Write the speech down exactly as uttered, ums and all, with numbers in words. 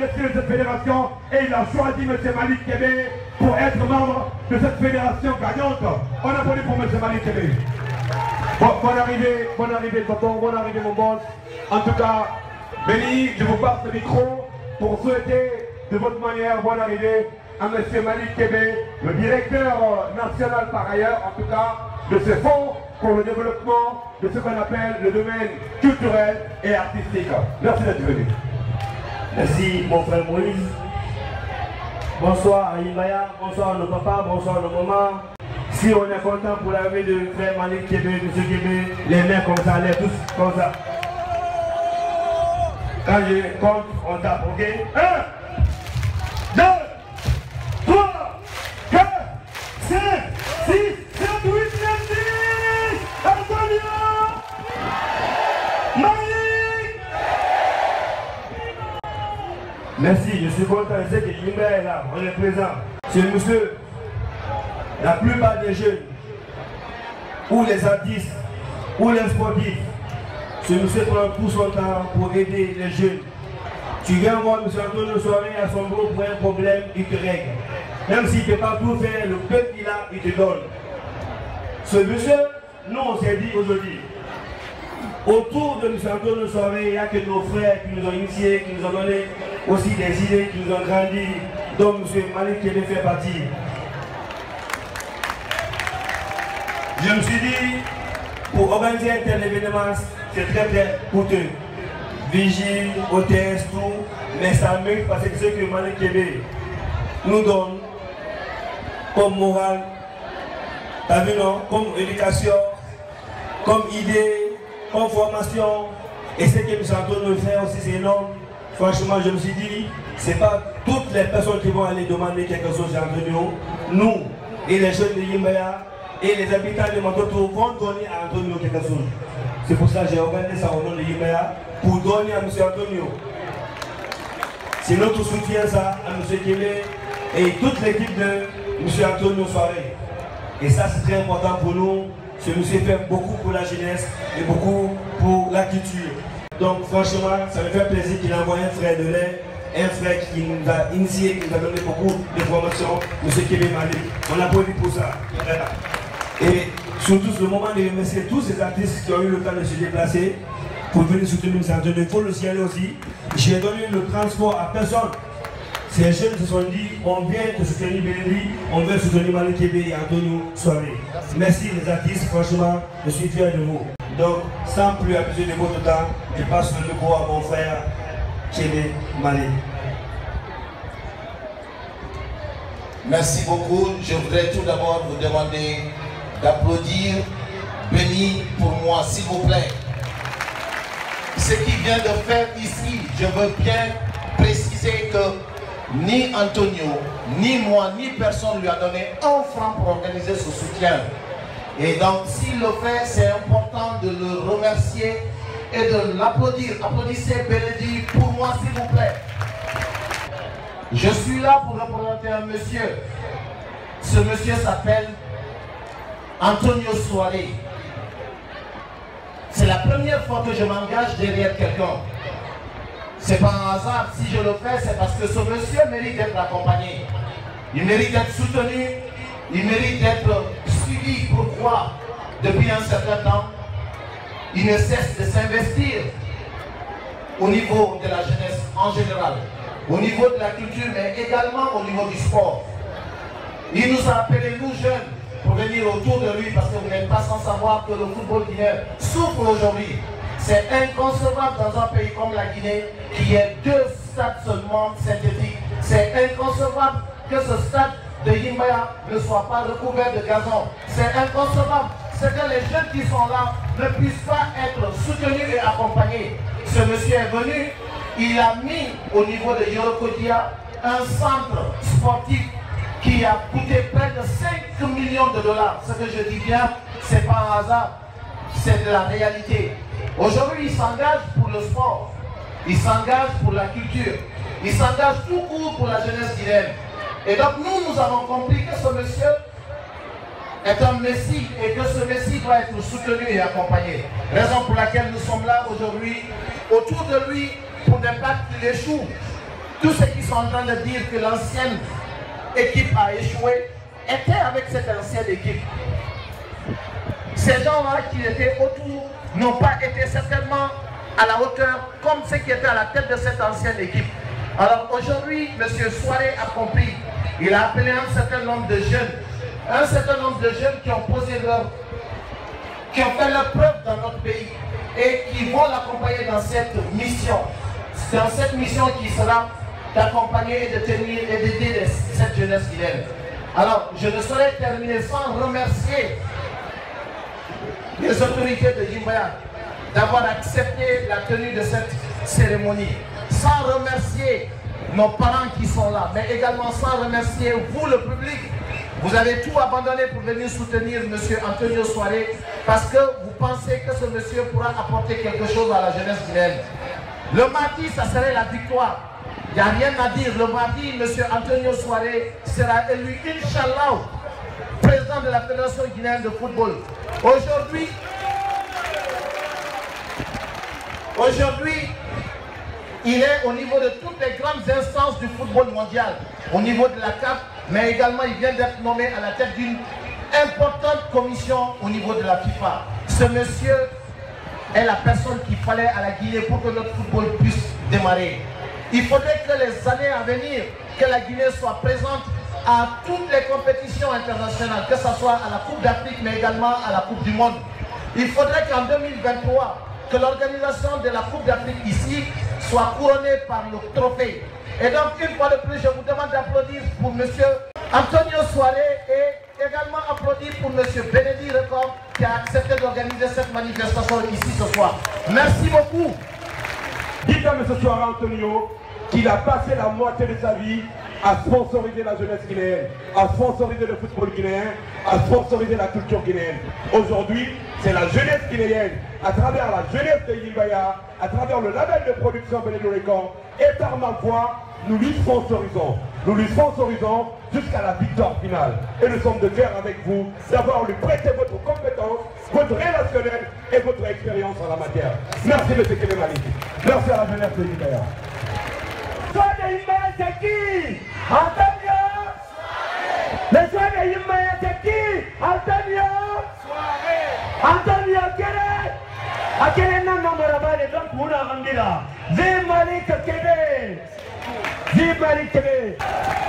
l'esprit de cette fédération et il a choisi M. Malik Kébé pour être membre de cette fédération gagnante. On applaudit pour M. Malik Kébé. Bon, bonne arrivée, bonne arrivée tonton, bonne arrivée mon boss. En tout cas, Béni, je vous passe le micro pour souhaiter de votre manière bonne arrivée à M. Malik Kébé, le directeur national par ailleurs, en tout cas, de ce fonds pour le développement de ce qu'on appelle le domaine culturel et artistique. Merci d'être venu. Merci mon frère Moïse. Bonsoir à Imbaya, bonsoir à nos papas, bonsoir à nos mamans. Si on est content pour l'arrivée de frère Malik Kébé, de M. Kébé, les mains comme ça, les tous comme ça. Quand je compte, on tape, ok? un, deux, trois, quatre, cinq, six, sept, huit, neuf, dix. Antonio Malik. Merci, je suis content. Je sais que Yimba est là, on est présent. C'est le monsieur, la plupart des jeunes, ou les artistes, ou les sportifs, ce monsieur prend tout son temps pour aider les jeunes. Tu viens voir M. Antonio Soirée à son gros pour un problème, il te règle. Même s'il ne peut pas tout faire, le peu qu'il a, il te donne. Ce monsieur, nous on s'est dit aujourd'hui, autour de M. Antonio Soirée, il n'y a que nos frères qui nous ont initiés, qui nous ont donné aussi des idées, qui nous ont grandi, dont M. Malik Kébé fait partie. Je me suis dit, pour organiser un tel événement, c'est très très coûteux. Vigile, hôtesse, tout, mais ça mérite parce que ce que Malik Kébé nous donne comme morale, t'as vu non, comme éducation, comme idée, comme formation, et ce que M. Antonio fait aussi c'est énorme. Franchement, je me suis dit, c'est pas toutes les personnes qui vont aller demander quelque chose à Antonio. Nous et les jeunes de Yimbaya et les habitants de Matoto vont donner à Antonio quelque chose. C'est pour ça que j'ai organisé ça au nom de Yimbaya pour donner à M. Antonio. C'est notre soutien ça à M. Kébé et toute l'équipe de M. Antonio Soirée. Et ça c'est très important pour nous. Ce monsieur fait beaucoup pour la jeunesse et beaucoup pour la culture. Donc franchement, ça me fait plaisir qu'il envoie un frère de lait, un frère qui nous a initié, qui nous a donné beaucoup d'informations, M. Kébé Malik. On applaudit pour ça. Et surtout, c'est le moment de remercier tous ces artistes qui ont eu le temps de se déplacer pour venir soutenir M. Antonio. Il faut le signaler aussi. Je n'ai donné le transport à personne. Ces jeunes se sont dit, on vient de soutenir Bénédicte, on veut soutenir Malik Kébé et Antonio Soirée. Merci les artistes, franchement, je suis fier de vous. Donc, sans plus abuser de votre temps, je passe le micro à mon frère Kébé Malik. Merci beaucoup. Je voudrais tout d'abord vous demander d'applaudir Béni pour moi, s'il vous plaît. Ce qu'il vient de faire ici, je veux bien préciser que ni Antonio, ni moi, ni personne lui a donné un franc pour organiser ce soutien. Et donc, s'il le fait, c'est important de le remercier et de l'applaudir. Applaudissez Bénédicte pour moi, s'il vous plaît. Je suis là pour représenter un monsieur. Ce monsieur s'appelle Antonio Soirée. C'est la première fois que je m'engage derrière quelqu'un. C'est pas un hasard. Si je le fais, c'est parce que ce monsieur mérite d'être accompagné. Il mérite d'être soutenu. Il mérite d'être suivi. Pourquoi? Depuis un certain temps, il ne cesse de s'investir au niveau de la jeunesse en général, au niveau de la culture, mais également au niveau du sport. Il nous a appelés, nous jeunes, pour venir autour de lui parce que vous n'êtes pas sans savoir que le football guinéen souffre aujourd'hui. C'est inconcevable dans un pays comme la Guinée qui ait deux stades seulement synthétiques. C'est inconcevable que ce stade de Yimbaya ne soit pas recouvert de gazon. C'est inconcevable. C'est que les jeunes qui sont là ne puissent pas être soutenus et accompagnés. Ce monsieur est venu, il a mis au niveau de Yorokodia un centre sportif qui a coûté près de cinq millions de dollars. Ce que je dis bien, ce n'est pas un hasard, c'est de la réalité. Aujourd'hui, il s'engage pour le sport, il s'engage pour la culture, il s'engage tout court pour la jeunesse guinéenne. Et donc nous, nous avons compris que ce monsieur est un messie et que ce messie doit être soutenu et accompagné. Raison pour laquelle nous sommes là aujourd'hui, autour de lui, pour ne pas qu'il échoue. tous ceux qui sont en train de dire que l'ancienne équipe a échoué étaient avec cette ancienne équipe. Ces gens-là qui étaient autour n'ont pas été certainement à la hauteur comme ceux qui étaient à la tête de cette ancienne équipe. Alors aujourd'hui, M. Souaré a compris. Il a appelé un certain nombre de jeunes, un certain nombre de jeunes qui ont posé leur, qui ont fait leur preuve dans notre pays et qui vont l'accompagner dans cette mission. C'est dans cette mission qui sera d'accompagner et de tenir et d'aider cette jeunesse guinéenne. Alors, je ne saurais terminer sans remercier les autorités de Yimbaya d'avoir accepté la tenue de cette cérémonie, sans remercier nos parents qui sont là, mais également sans remercier vous, le public. Vous avez tout abandonné pour venir soutenir M. Antonio Souaré parce que vous pensez que ce monsieur pourra apporter quelque chose à la jeunesse guinéenne. Le mardi, ça serait la victoire. Il n'y a rien à dire. Le mardi, M. Antonio Souaré sera élu, Inch'Allah, président de la Fédération guinéenne de football. Aujourd'hui, aujourd'hui, il est au niveau de toutes les grandes instances du football mondial, au niveau de la C A F, mais également il vient d'être nommé à la tête d'une importante commission au niveau de la FIFA. Ce monsieur est la personne qu'il fallait à la Guinée pour que notre football puisse démarrer. Il faudrait que les années à venir, que la Guinée soit présente à toutes les compétitions internationales, que ce soit à la Coupe d'Afrique, mais également à la Coupe du Monde. Il faudrait qu'en deux mille vingt-trois, que l'organisation de la Coupe d'Afrique ici soit couronnée par le trophée. Et donc, une fois de plus, je vous demande d'applaudir pour M. Antonio Souaré et également applaudir pour M. Bénédicte Record qui a accepté d'organiser cette manifestation ici ce soir. Merci beaucoup. Dites à M. Souaré Antonio qu'il a passé la moitié de sa vie à sponsoriser la jeunesse guinéenne, à sponsoriser le football guinéen, à sponsoriser la culture guinéenne. Aujourd'hui, c'est la jeunesse guinéenne, à travers la jeunesse de Yimbaya, à travers le label de production Bénédicte Record, et par ma voix, nous lui sponsorisons. Nous lui sponsorisons jusqu'à la victoire finale. Et nous sommes de cœur avec vous d'avoir lui prêté votre compétence, votre relationnel et votre expérience en la matière. Merci M. Kébé Malik. Merci à la jeunesse de Yimbaya. Soit de Yimbaya, c'est qui? Antonio Souaré. Le choix de Yimbaya, c'est qui? Antonio Souaré. Antonio Kéré. A Kéré n'a pas de donc vous n'avez pas de Zé Malik Kébé. Zé Malik Kébé.